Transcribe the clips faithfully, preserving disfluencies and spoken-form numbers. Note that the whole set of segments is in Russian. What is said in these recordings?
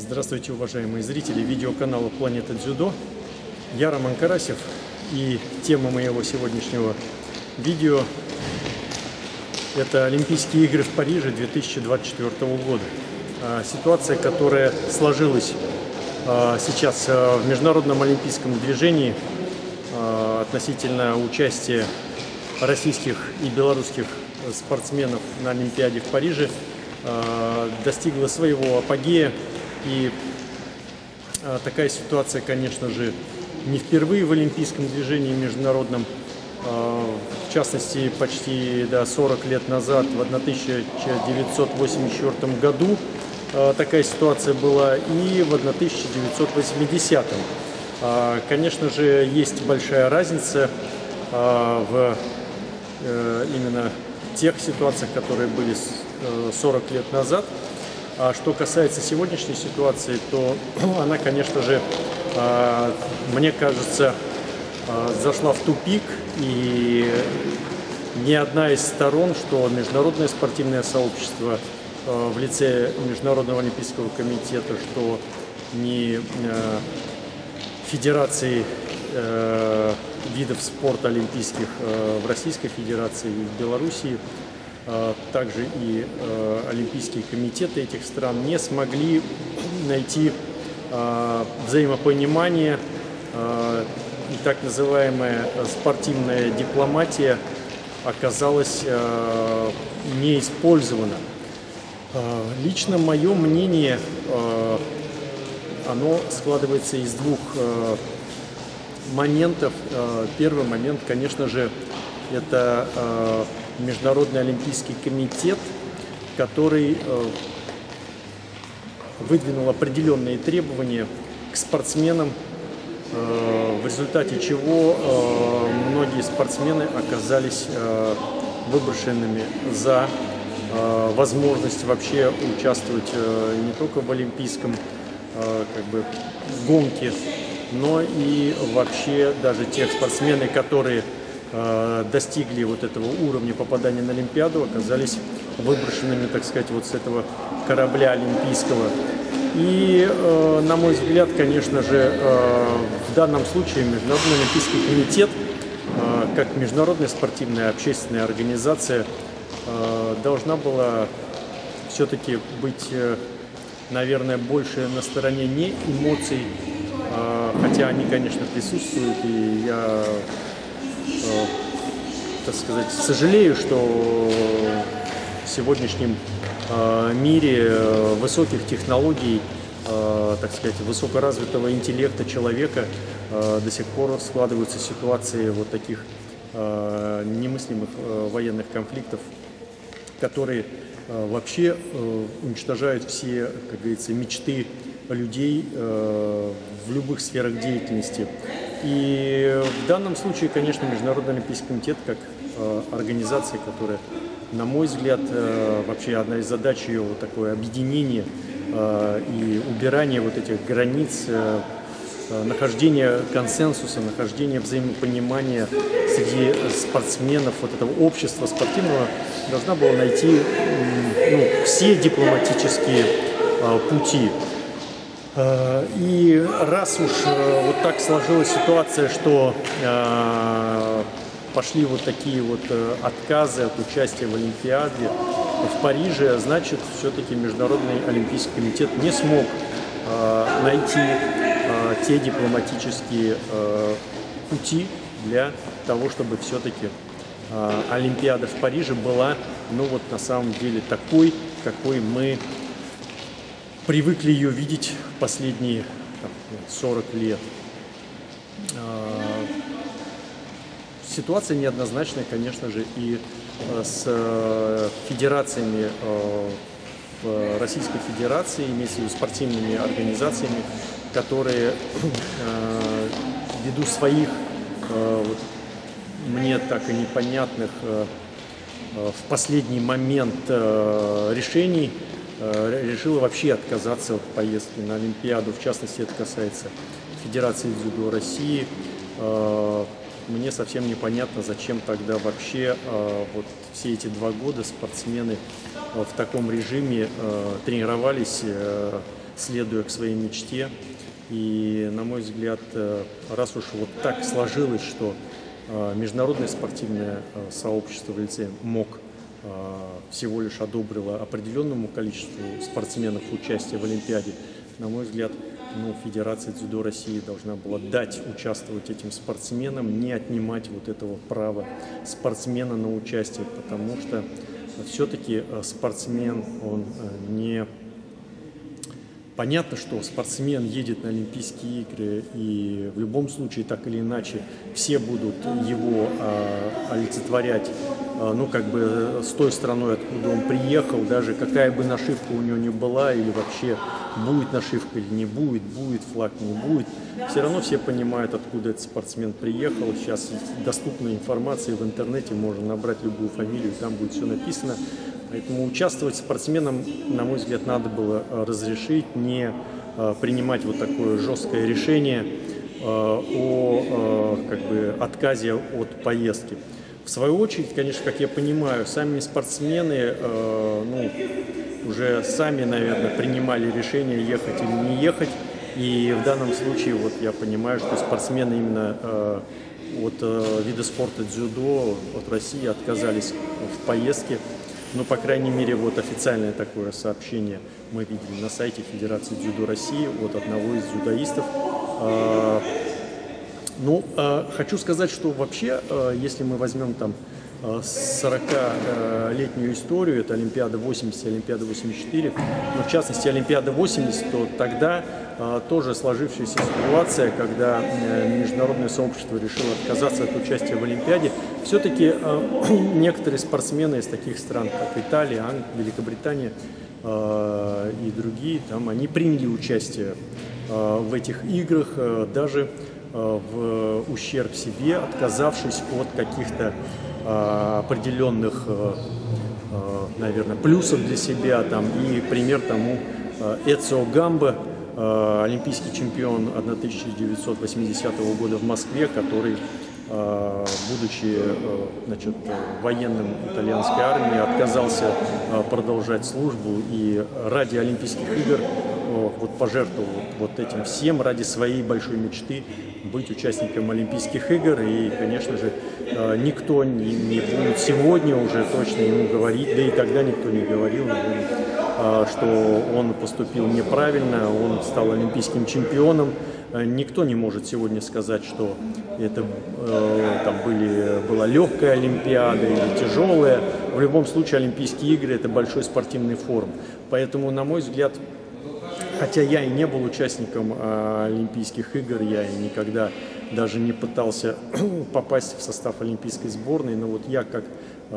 Здравствуйте, уважаемые зрители видеоканала Планета Дзюдо. Я Роман Карасев, и тема моего сегодняшнего видео – это Олимпийские игры в Париже две тысячи двадцать четвёртого года. Ситуация, которая сложилась сейчас в международном олимпийском движении относительно участия российских и белорусских спортсменов на Олимпиаде в Париже, достигла своего апогея. И такая ситуация, конечно же, не впервые в олимпийском движении международном. В частности, почти да, сорок лет назад, в тысяча девятьсот восемьдесят четвёртом году, такая ситуация была, и в тысяча девятьсот восьмидесятом. Конечно же, есть большая разница в именно тех ситуациях, которые были сорок лет назад. А что касается сегодняшней ситуации, то она, конечно же, мне кажется, зашла в тупик, и ни одна из сторон, что международное спортивное сообщество в лице Международного олимпийского комитета, что ни федерации видов спорта олимпийских в Российской Федерации и в Белоруссии, также и э, олимпийские комитеты этих стран не смогли найти э, взаимопонимание, э, и так называемая спортивная дипломатия оказалась э, не использована. Э, лично мое мнение, э, оно складывается из двух э, моментов. Э, первый момент, конечно же, это э, Международный олимпийский комитет, который э, выдвинул определенные требования к спортсменам, э, в результате чего э, многие спортсмены оказались э, выброшенными за э, возможность вообще участвовать э, не только в олимпийском э, как бы гонке, но и вообще даже тех спортсмены, которые достигли вот этого уровня попадания на Олимпиаду, оказались выброшенными, так сказать, вот с этого корабля олимпийского. И, э, на мой взгляд, конечно же, э, в данном случае Международный олимпийский комитет, э, как международная спортивная общественная организация, э, должна была все-таки быть, э, наверное, больше на стороне не эмоций, э, хотя они, конечно, присутствуют, и я так сказать, сожалею, что в сегодняшнем мире высоких технологий, так сказать, высокоразвитого интеллекта человека до сих пор складываются ситуации вот таких немыслимых военных конфликтов, которые вообще уничтожают все, как говорится, мечты людей в любых сферах деятельности. И в данном случае, конечно, Международный олимпийский комитет, как э, организация, которая, на мой взгляд, э, вообще одна из задач ее вот такое объединение э, и убирание вот этих границ, э, нахождение консенсуса, нахождение взаимопонимания среди спортсменов, вот этого общества спортивного, должна была найти э, ну, все дипломатические э, пути. И раз уж вот так сложилась ситуация, что э, пошли вот такие вот отказы от участия в Олимпиаде в Париже, значит, все-таки Международный олимпийский комитет не смог э, найти э, те дипломатические э, пути для того, чтобы все-таки э, Олимпиада в Париже была, ну вот на самом деле такой, какой мы привыкли ее видеть последние там, сорок лет. Ситуация неоднозначная, конечно же, и с федерациями в Российской Федерации, имеется в виду спортивными организациями, которые ввиду своих мне так и непонятных в последний момент решений решила вообще отказаться от поездки на Олимпиаду. В частности, это касается Федерации дзюдо России. Мне совсем непонятно, зачем тогда вообще вот все эти два года спортсмены в таком режиме тренировались следуя к своей мечте. И, на мой взгляд, раз уж вот так сложилось, что международное спортивное сообщество в лице МОК всего лишь одобрило определенному количеству спортсменов участие в Олимпиаде, на мой взгляд, ну, Федерация дзюдо России должна была дать участвовать этим спортсменам, не отнимать вот этого права спортсмена на участие, потому что все-таки спортсмен, он не... Понятно, что спортсмен едет на Олимпийские игры, и в любом случае, так или иначе, все будут его э, олицетворять, э, ну, как бы, с той страной, откуда он приехал, даже какая бы нашивка у него ни была, или вообще будет нашивка или не будет, будет флаг, не будет, все равно все понимают, откуда этот спортсмен приехал. Сейчас доступна информация в интернете, можно набрать любую фамилию, там будет все написано. Поэтому участвовать спортсменам, на мой взгляд, надо было разрешить, не принимать вот такое жесткое решение о как бы, отказе от поездки. В свою очередь, конечно, как я понимаю, сами спортсмены ну, уже сами, наверное, принимали решение, ехать или не ехать. И в данном случае вот, я понимаю, что спортсмены именно от вида спорта дзюдо, от России отказались в поездке. Ну, по крайней мере, вот официальное такое сообщение мы видели на сайте Федерации дзюдо России от одного из дзюдоистов. Ну, хочу сказать, что вообще, если мы возьмем там сорокалетнюю историю, это Олимпиада восемьдесят, Олимпиада восемьдесят четыре, но в частности Олимпиада восемьдесят, то тогда тоже сложившаяся ситуация, когда международное сообщество решило отказаться от участия в Олимпиаде, все-таки некоторые спортсмены из таких стран, как Италия, Англия, Великобритания и другие, там, они приняли участие в этих играх, даже в ущерб себе, отказавшись от каких-то определенных, наверное, плюсов для себя. Там, и пример тому Эцио Гамбо, олимпийский чемпион тысяча девятьсот восьмидесятого года в Москве, который, будучи значит, военным итальянской армии, отказался продолжать службу и ради Олимпийских игр вот, пожертвовал вот этим всем ради своей большой мечты быть участником Олимпийских игр. И, конечно же, никто не, не будет сегодня уже точно ему говорить, да и тогда никто не говорил ему, что он поступил неправильно, он стал олимпийским чемпионом. Никто не может сегодня сказать, что это там были, была легкая Олимпиада или тяжелая. В любом случае, Олимпийские игры – это большой спортивный форум. Поэтому, на мой взгляд, хотя я и не был участником Олимпийских игр, я и никогда даже не пытался попасть в состав олимпийской сборной, но вот я как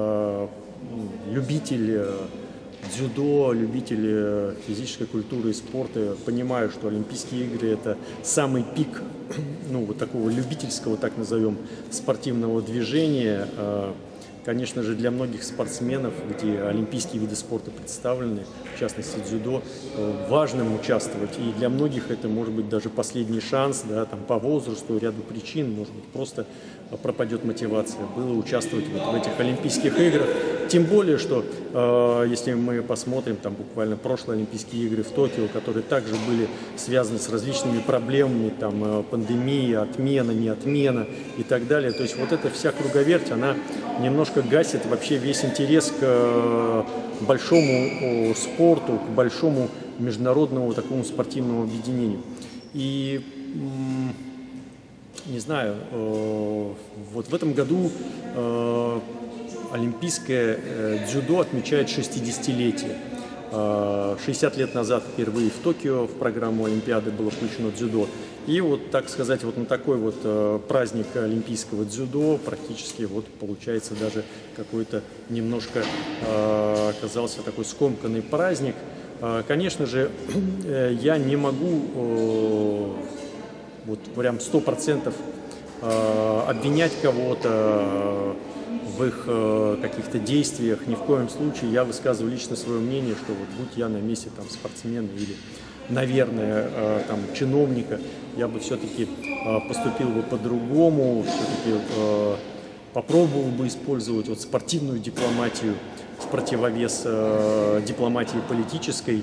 любитель дзюдо, любитель физической культуры и спорта понимаю, что Олимпийские игры – это самый пик, ну, вот такого любительского, так назовем, спортивного движения. Конечно же, для многих спортсменов, где олимпийские виды спорта представлены, в частности дзюдо, важным участвовать. И для многих это может быть даже последний шанс, да, там, по возрасту, ряду причин, может быть, просто пропадет мотивация. Было участвовать вот в этих Олимпийских играх. Тем более, что э, если мы посмотрим там, буквально прошлые Олимпийские игры в Токио, которые также были связаны с различными проблемами, там, э, пандемия, отмена, не отмена и так далее. То есть вот эта вся круговерть, она немножко гасит вообще весь интерес к э, большому э, спорту, к большому международному такому спортивному объединению. И э, не знаю, э, вот в этом году э, олимпийское э, дзюдо отмечает шестидесятилетие. Э, шестьдесят лет назад впервые в Токио в программу Олимпиады было включено дзюдо. И вот, так сказать, вот на такой вот э, праздник олимпийского дзюдо практически вот получается даже какой-то немножко э, оказался такой скомканный праздник. Э, конечно же, э, я не могу э, вот прям сто процентов э, обвинять кого-то э, в их э, каких-то действиях. Ни в коем случае. Я высказываю лично свое мнение, что вот будь я на месте там спортсмена или, наверное, э, там чиновника, я бы все-таки э, поступил бы по-другому, все-таки э, попробовал бы использовать вот спортивную дипломатию в противовес э, дипломатии политической.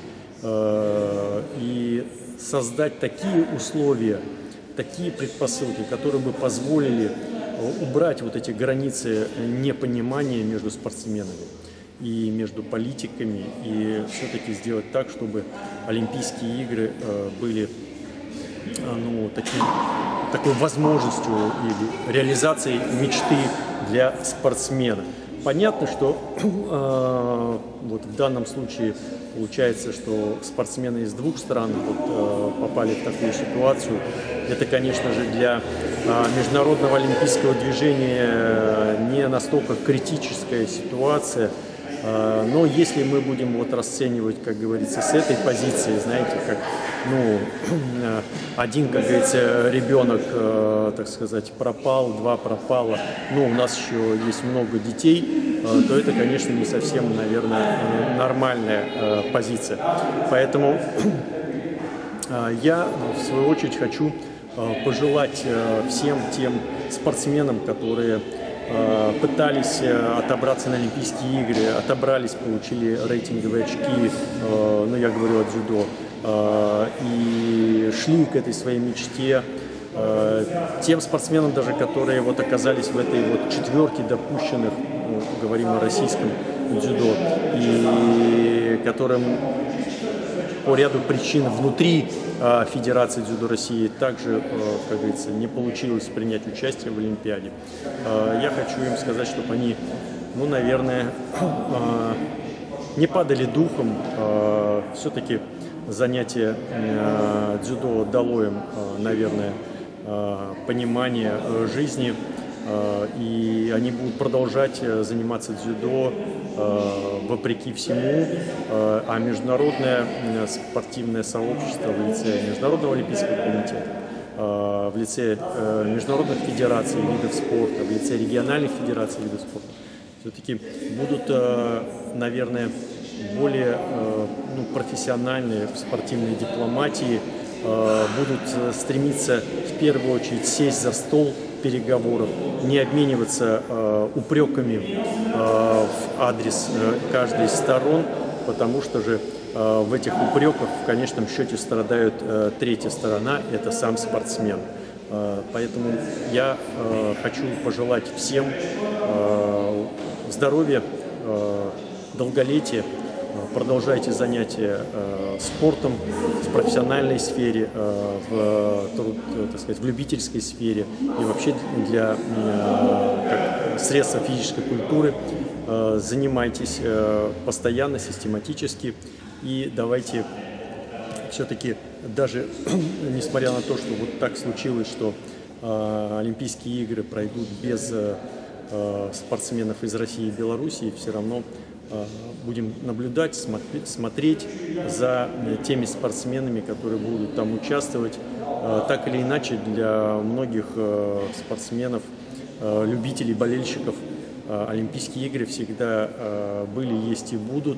и создать такие условия, такие предпосылки, которые бы позволили убрать вот эти границы непонимания между спортсменами и между политиками, и все-таки сделать так, чтобы Олимпийские игры были ну, таким, такой возможностью или реализацией мечты для спортсмена. Понятно, что э, вот в данном случае получается, что спортсмены из двух стран вот, э, попали в такую ситуацию. Это, конечно же, для э, международного олимпийского движения не настолько критическая ситуация. Э, но если мы будем вот расценивать, как говорится, с этой позиции, знаете, как ну, один, как говорится, ребенок, э, так сказать, пропал, два пропало, но у нас еще есть много детей, э, то это, конечно, не совсем, наверное, нормальная э, позиция. Поэтому э, я, в свою очередь, хочу э, пожелать э, всем тем спортсменам, которые э, пытались э, отобраться на Олимпийские игры, отобрались, получили рейтинговые очки, э, ну, я говорю о дзюдо, и шли к этой своей мечте, тем спортсменам даже, которые вот оказались в этой вот четверке допущенных, ну, говорим о российском дзюдо, и которым по ряду причин внутри Федерации дзюдо России также, как говорится, не получилось принять участие в Олимпиаде. Я хочу им сказать, чтобы они, ну, наверное, не падали духом, все-таки занятие э, дзюдо дало им, э, наверное, э, понимание э, жизни, э, и они будут продолжать э, заниматься дзюдо э, вопреки всему, э, а международное э, спортивное сообщество в лице Международного олимпийского комитета, э, в лице э, международных федераций видов спорта, в лице региональных федераций видов спорта все-таки будут, э, наверное, более э, ну, профессиональные в спортивной дипломатии, э, будут стремиться в первую очередь сесть за стол переговоров, не обмениваться э, упреками э, в адрес э, каждой из сторон, потому что же э, в этих упреках в конечном счете страдает э, третья сторона, это сам спортсмен. Э, поэтому я э, хочу пожелать всем э, здоровья, э, долголетия. Продолжайте занятия э, спортом в профессиональной сфере, э, в, труд, так сказать, в любительской сфере и вообще для э, как средства физической культуры. Э, занимайтесь э, постоянно, систематически, и давайте все-таки, даже несмотря на то, что вот так случилось, что э, Олимпийские игры пройдут без э, спортсменов из России и Белоруссии, все равно будем наблюдать, смотреть за теми спортсменами, которые будут там участвовать. Так или иначе, для многих спортсменов, любителей, болельщиков Олимпийские игры всегда были, есть и будут.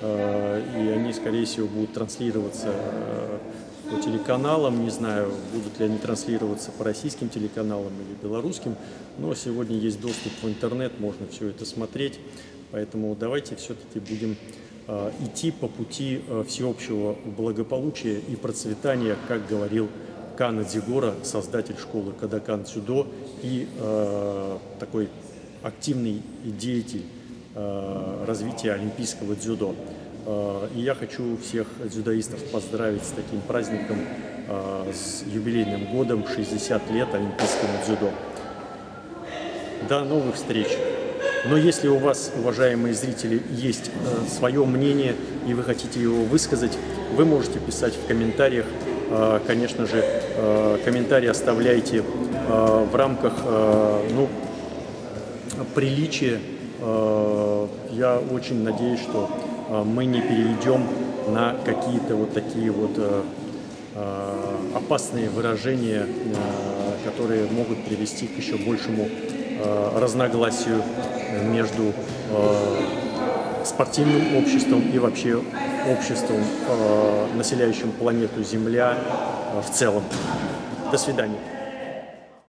И они, скорее всего, будут транслироваться по телеканалам. Не знаю, будут ли они транслироваться по российским телеканалам или белорусским. Но сегодня есть доступ в интернет, можно все это смотреть. Поэтому давайте все-таки будем э, идти по пути э, всеобщего благополучия и процветания, как говорил Кана Дзигора, создатель школы Кодакан дзюдо и э, такой активный деятель э, развития олимпийского дзюдо. Э, и я хочу всех дзюдоистов поздравить с таким праздником, э, с юбилейным годом, шестьдесят лет олимпийскому дзюдо. До новых встреч! Но если у вас, уважаемые зрители, есть э, свое мнение и вы хотите его высказать, вы можете писать в комментариях. Э, конечно же, э, комментарии оставляйте э, в рамках э, ну, приличия. Э, я очень надеюсь, что э, мы не перейдем на какие-то вот такие вот э, э, опасные выражения, э, которые могут привести к еще большему разногласию между э, спортивным обществом и вообще обществом, э, населяющим планету Земля э, в целом. До свидания.